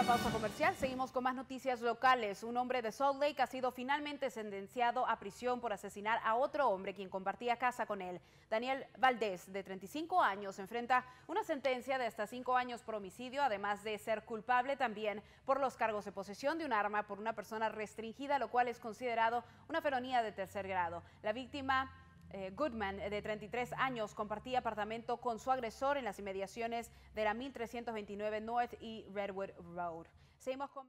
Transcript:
pausa comercial, seguimos con más noticias locales. Un hombre de Salt Lake ha sido finalmente sentenciado a prisión por asesinar a otro hombre quien compartía casa con él. Daniel Valdés, de 35 años, enfrenta una sentencia de hasta 5 años por homicidio, además de ser culpable también por los cargos de posesión de un arma por una persona restringida, lo cual es considerado una felonía de tercer grado. La víctima Goodman, de 33 años, compartía apartamento con su agresor en las inmediaciones de la 1329 North y Redwood Road. Seguimos con